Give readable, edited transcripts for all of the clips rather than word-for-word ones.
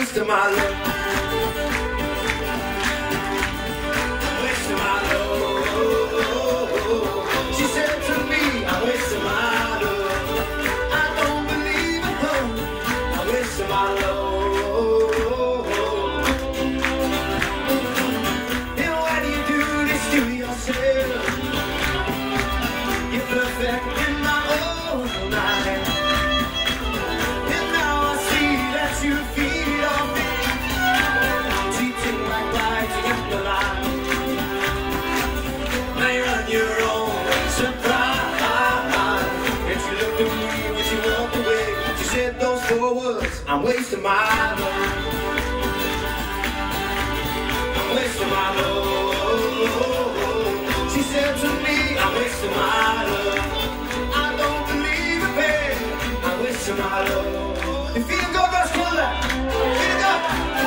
wasting my love. I'm wasting my love. She said to me, I'm wasting my love. I don't believe it, no. I'm wasting my love. And why do you do this to yourself? You're perfect in my own mind. And now I see that you feed on me, cheating like lies in the line. Now you're on your own surprise. And she looked at me when she walked away. She said those 4 words, I'm wasting my love. I'm wasting my love. She said to me, I'm wasting my love. I don't believe it, babe. I'm wasting my love. You feel good, Roskilde? Feel good?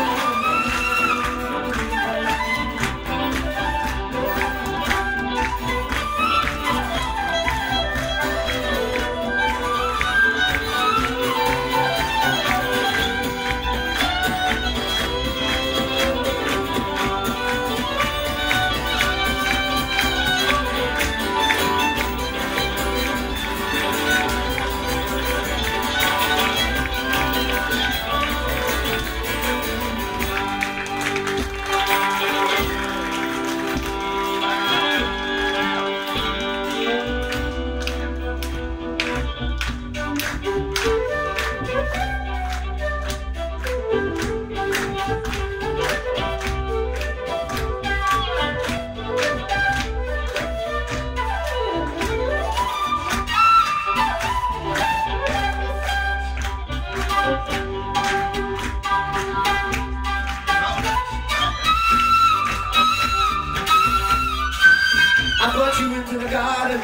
I brought you into the garden.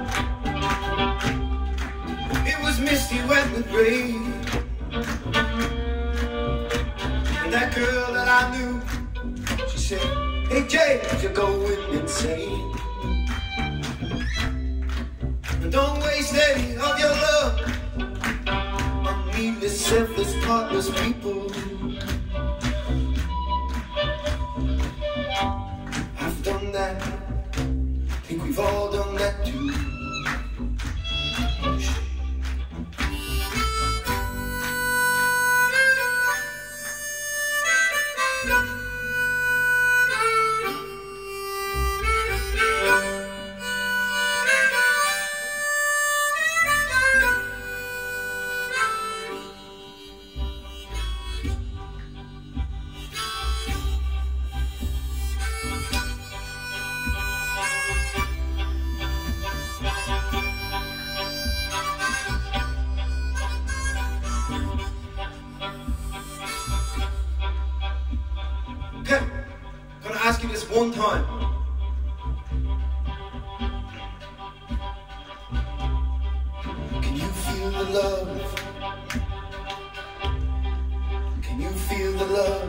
It was misty, wet with rain. And that girl that I knew, she said, hey James, you're going insane. And don't waste any of your love on needless, selfless, heartless people. I've done that. I think we've all done that too. Okay, I'm gonna ask you this one time. Can you feel the love? Can you feel the love?